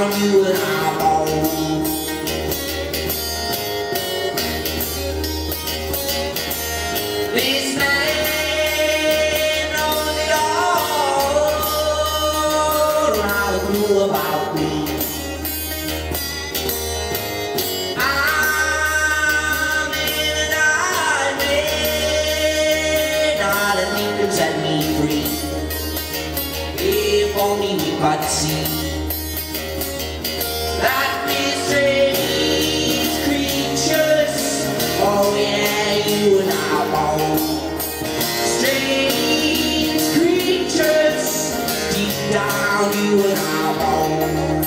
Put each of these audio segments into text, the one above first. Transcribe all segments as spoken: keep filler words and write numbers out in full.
down, you and I both. This man knows it all, I knew about me. I'm in a nightmare, darling, you can set me free. If only we could see that we're strange creatures. Oh yeah, you and I both. Strange creatures, deep down you and I both.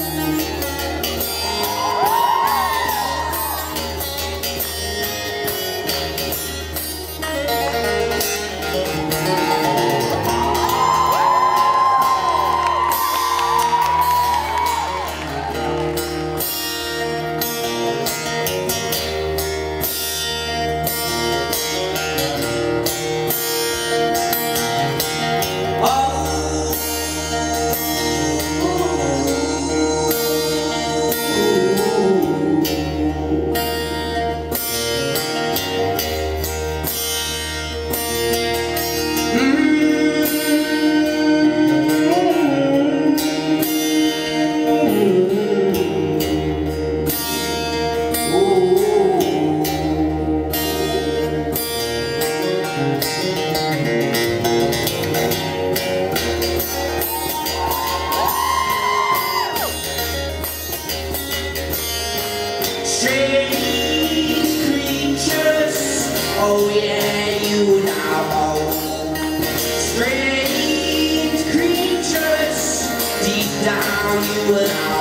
Strange creatures, oh yeah, you and I both. Strange creatures, deep down you and I